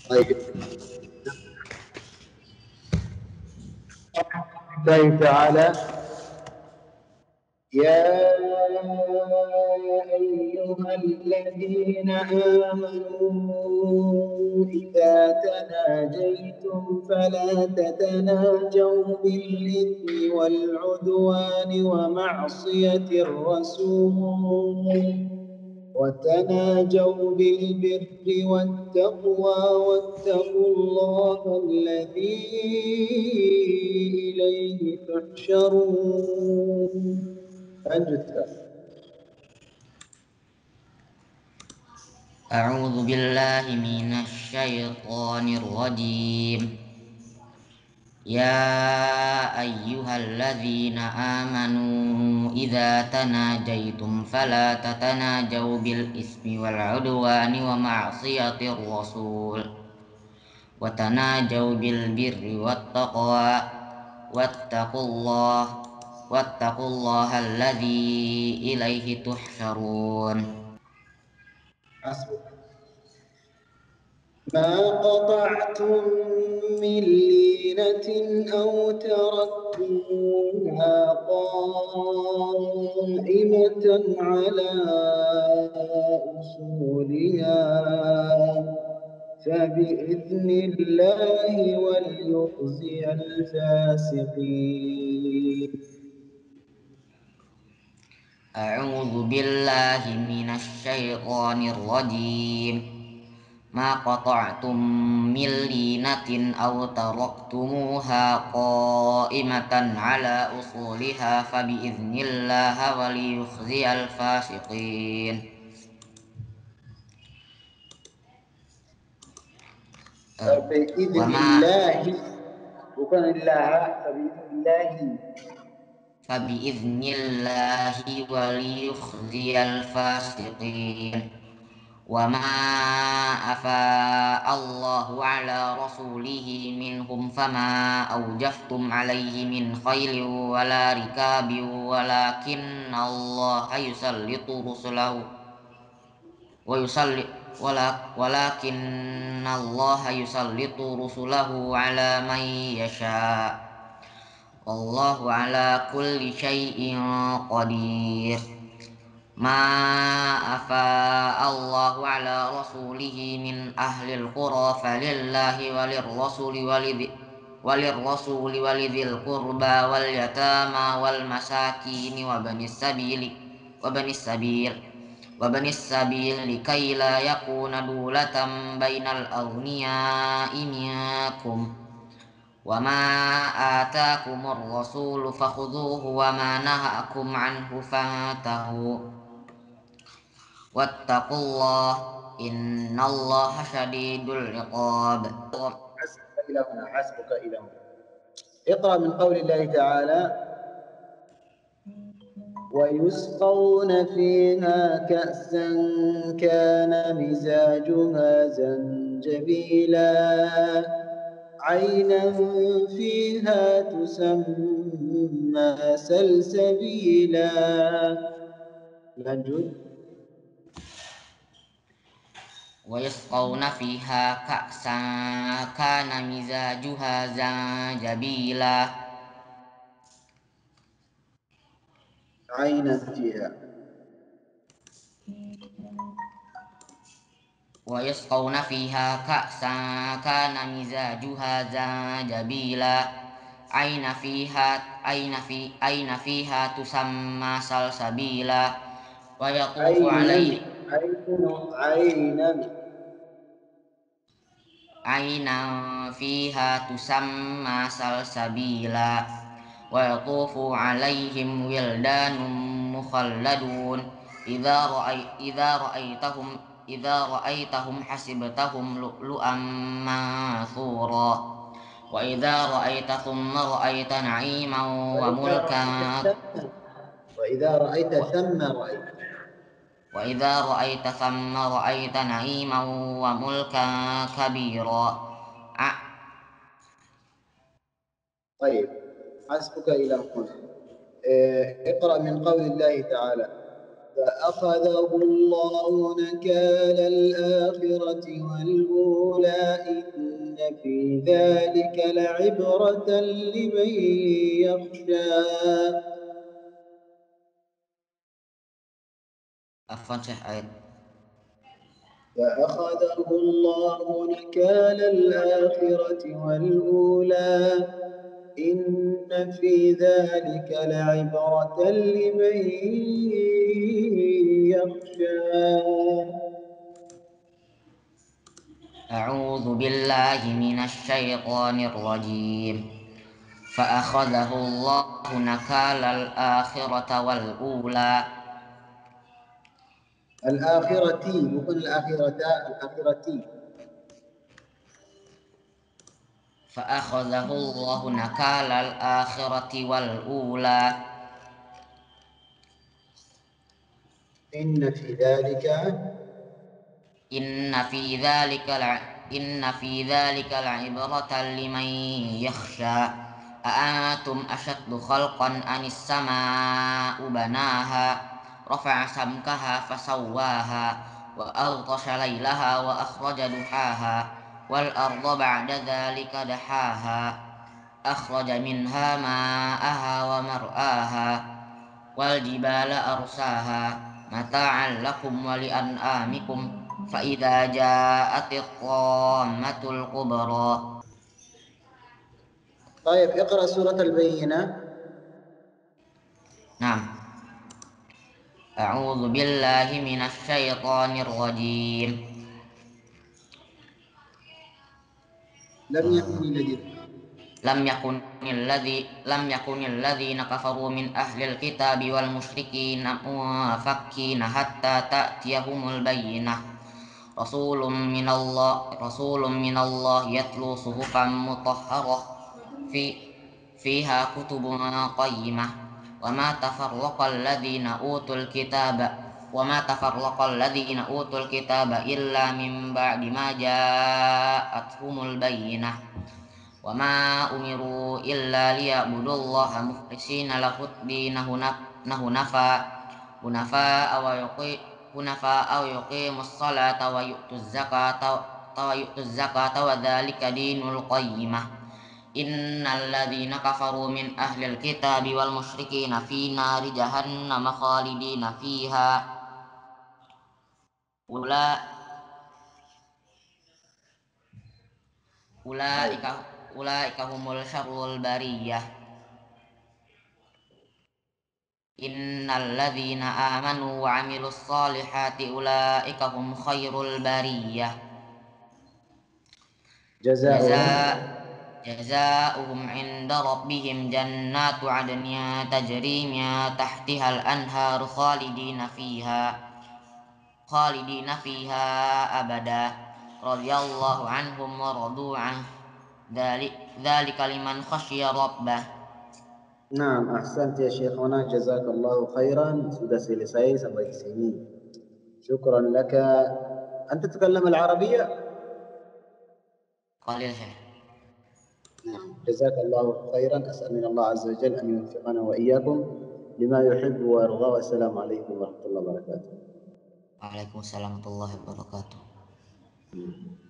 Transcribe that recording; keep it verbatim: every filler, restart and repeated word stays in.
طيب. الله تعالى: يا أيها الذين آمنوا إذا تناجيتم فلا تتناجوا بالإثم والعدوان ومعصية الرسول، وتناجوا بالبر والتقوى واتقوا الله الذي إليه تحشرون. أنجز. أعوذ بالله من الشيطان الرجيم. يا أيها الذين آمنوا إذا تناجيتم فلا تتناجوا بالإثم والعدوان ومعصية الرسول، وتناجوا بالبر والتقوى واتقوا الله واتقوا الله الذي إليه تحشرون. حسبك. ما قطعتم من لينة أو تركتموها قائمة على أصولها فبإذن الله وليخزي الفاسقين. أعوذ بالله من الشيطان الرجيم. ما قطعتم من لينة أو تركتموها قائمة على أصولها فبإذن الله وليخزي الفاسقين. فبإذن وما الله، bukan الله، فبإذن الله. فبإذن الله وليخزي الفاسقين. وما أفاء الله على رسوله منهم فما أوجفتم عليه من خيل ولا ركاب ولكن الله يسلط رسله ويسلط ولكن الله يسلط رسله على من يشاء والله على كل شيء قدير. ما أفاء الله على رسوله من أهل القرى فلله وللرسول ولذي وللرسول ولذي القربى واليتامى والمساكين وبن السبيل وبن السبيل وبن السبيل لكي لا يكون دولة بين الأغنياء منكم. وما آتاكم الرسول فخذوه وما نهاكم عنه فانتهوا واتقوا الله إن الله شديد العقاب. حسبك إلى هنا، حسبك إلى هنا. اقرأ من قول الله تعالى: ويسقون فيها كأسا كان مزاجها زنجبيلا عينا فيها تسمى سلسبيلا. lanjut. ويسقون فيها كأسا كان مزاجها زنجبيلا عينا فيها. ويسقون فيها كأسا كان مزاجها زنجبيلا أين فيها أين في أين فيها تسمى سلسبيلا ويطوف عليه عينا عينا فيها تسمى سلسبيلا ويطوف عليهم ولدان مخلدون إذا رأي إذا رأيتهم إذا رأيتهم حسبتهم لؤلؤا منثورا وإذا رأيت ثم رأيت نعيما وملكا وإذا رأيت ثم رأيت وإذا رأيت ثم رأيت نعيما وملكا كبيرا. طيب، حسبك إلى هنا. اقرأ من قول الله تعالى: فأخذه الله نكال الآخرة والأولى إن في ذلك لعبرة لمن يخشى. Afwan Syekh ayat. فأخذه الله نكال الآخرة والأولى إن في ذلك لعبرة لمن يخشى. أعوذ بالله من الشيطان الرجيم. فأخذه الله نكال الآخرة والأولى. الآخرة bukan الآخرة الآخرة. فأخذه الله نكال الآخرة والأولى. إن في ذلك إن في ذلك لع... إن في ذلك لعبرة لمن يخشى. أأنتم أشد خلقا أم السماء بناها رفع سمكها فسواها وأغطش ليلها وأخرج ضحاها والأرض بعد ذلك دحاها أخرج منها ماءها ومرآها والجبال أرساها متاعا لكم ولأنعامكم فإذا جاءت الطامة الكبرى. طيب اقرأ سورة البينة. نعم. أعوذ بالله من الشيطان الرجيم. لم يكن الذين لم يكن الذي لم يكن الذين كفروا من أهل الكتاب والمشركين منفكين حتى تأتيهم البينة. رسول من الله رسول من الله يتلو صحفا مطهرة في فيها كتب قيمة وما تفرق الذين أوتوا الكتاب وما تفرق الذين أوتوا الكتاب إلا من بعد ما جاءتهم البينة وما أمروا إلا ليعبدوا الله مخلصين له الدين حنفاء حنفاء ويقيموا الصلاة ويؤتوا الزكاة ويؤتوا الزكاة وذلك دين القيمة. إن الذين كفروا من أهل الكتاب والمشركين في نار جهنم خالدين فيها أولئك أولئك هم الشر البرية. إن الذين آمنوا وعملوا الصالحات أولئك هم خير البرية. جزاء جزاؤهم عند ربهم جنات عدن تجري من تحتها الأنهار خالدين فيها خالدين فيها أبدا رضي الله عنهم ورضوا عنه ذلك لمن خشي ربه. Nah, ahsant ya Syekhuna, jazakallahu khairan. Sudah selesai sampai di sini. Syukran laka. Anta تتكلم العربية؟ قليل شيخ. نعم، جزاك الله خيرا. أسأل من الله عز وجل أن يوفقنا وإياكم لما يحب ويرضى. والسلام عليكم ورحمة الله وبركاته. وعليكم السلام ورحمة الله وبركاته.